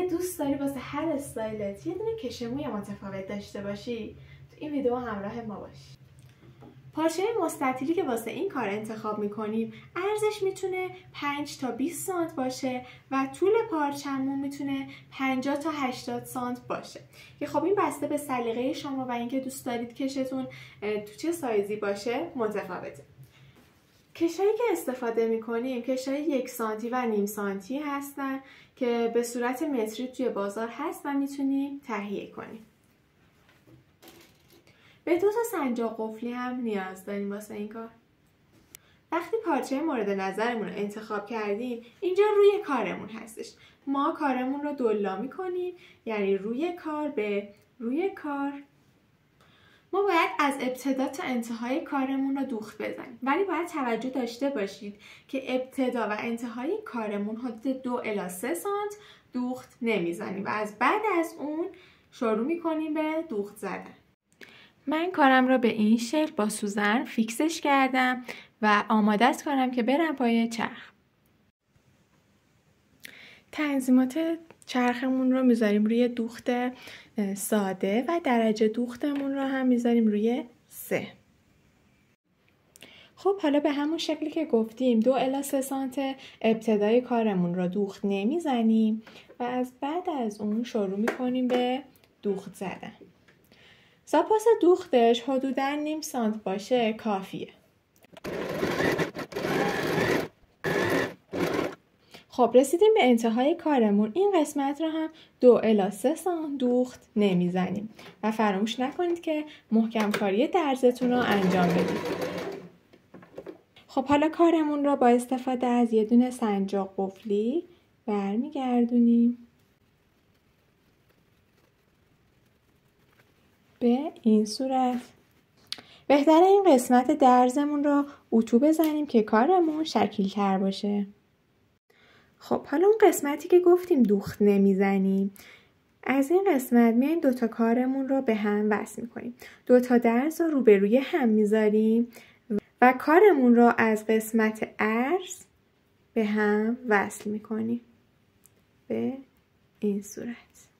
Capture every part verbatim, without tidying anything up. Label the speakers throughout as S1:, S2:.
S1: اگه دوست داری واسه هر استایلت یه دونه کش موی متفاوت داشته باشی، تو این ویدیو همراه ما باش. پارچه مستطیلی که واسه این کار انتخاب میکنیم عرضش میتونه پنج تا بیست سانت باشه و طول پارچمون میتونه پنجاه تا هشتاد سانت باشه که خب این بسته به سلیقه شما و اینکه دوست دارید کشتون تو چه سایزی باشه متفاوته. کشایی که استفاده میکنیم کشای یک سانتی و نیم سانتی هستن که به صورت متری توی بازار هست و میتونیم تهیه کنیم. به دو تا سنجاق قفلی هم نیاز داریم واسه این کار. وقتی پارچه مورد نظرمون رو انتخاب کردیم اینجا روی کارمون هستش. ما کارمون رو دولا میکنیم، یعنی روی کار به روی کار. ما باید از ابتدا تا انتهای کارمون رو دوخت بزنیم، ولی باید توجه داشته باشید که ابتدا و انتهای کارمون حدود دو الی سه سانت دوخت نمیزنیم و از بعد از اون شروع میکنیم به دوخت زدن. من کارم رو به این شکل با سوزن فیکسش کردم و آماده است کارم که برم پای چرخ. تنظیمات چرخمون رو میذاریم روی دوخت ساده و درجه دوختمون رو هم میذاریم روی سه. خب حالا به همون شکلی که گفتیم دو الی سه سانت ابتدای کارمون رو دوخت نمیزنیم و از بعد از اون شروع میکنیم به دوخت زدن. زاپاس دوختش حدوداً نیم سانت باشه کافیه. خب رسیدیم به انتهای کارمون. این قسمت رو هم دو الی سه سانت دوخت نمیزنیم و فراموش نکنید که محکم کاری درزتون رو انجام بدید. خب حالا کارمون رو با استفاده از یه دونه سنجاق قفلی برمیگردونیم به این صورت. بهتره این قسمت درزمون رو اتو بزنیم که کارمون شکیل تر باشه. خب حالا اون قسمتی که گفتیم دوخت نمیزنیم، از این قسمت میایم دوتا کارمون رو به هم وصل میکنیم. دوتا درز رو روبروی هم میذاریم و کارمون رو از قسمت عرض به هم وصل میکنیم به این صورت.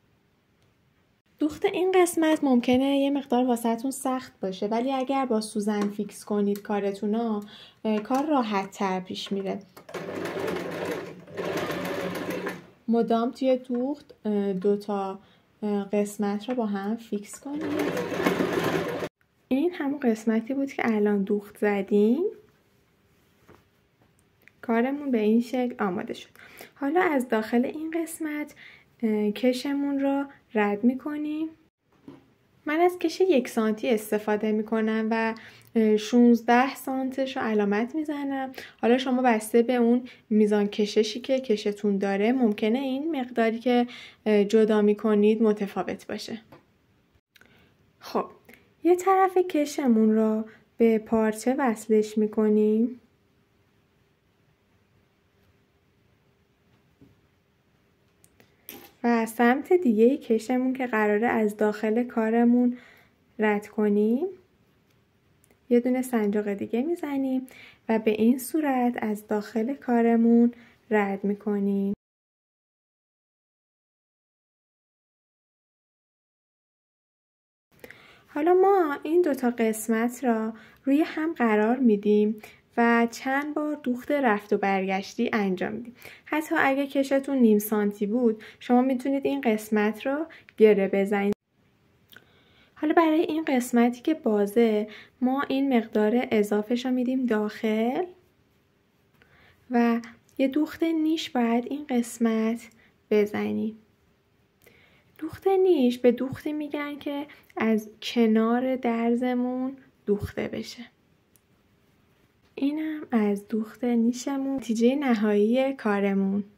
S1: دوخت این قسمت ممکنه یه مقدار واسهتون سخت باشه، ولی اگر با سوزن فیکس کنید کارتونو کار راحت تر پیش میره. مدام توی دوخت دوتا قسمت رو با هم فیکس کنید. این همون قسمتی بود که الان دوخت زدیم. کارمون به این شکل آماده شد. حالا از داخل این قسمت کشمون رو رد میکنیم. من از کش یک سانتی استفاده میکنم و شانزده سانتش رو علامت میزنم. حالا شما بسته به اون میزان کششی که کشتون داره ممکنه این مقداری که جدا میکنید متفاوت باشه. خب یه طرف کشمون رو به پارچه وصلش میکنیم و سمت دیگه کشمون که قراره از داخل کارمون رد کنیم یه دونه سنجاق دیگه میزنیم و به این صورت از داخل کارمون رد میکنیم. حالا ما این دوتا قسمت را روی هم قرار میدیم و چند بار دوخت رفت و برگشتی انجام میدیم. حتی اگه کشتون نیم سانتی بود شما میتونید این قسمت رو گره بزنید. حالا برای این قسمتی که بازه ما این مقدار اضافهش رو میدیم داخل و یه دوخت نیش باید این قسمت بزنیم. دوخت نیش به دوختی میگن که از کنار درزمون دوخته بشه. اینم از دوخت نیشمون نتیجه نهایی کارمون.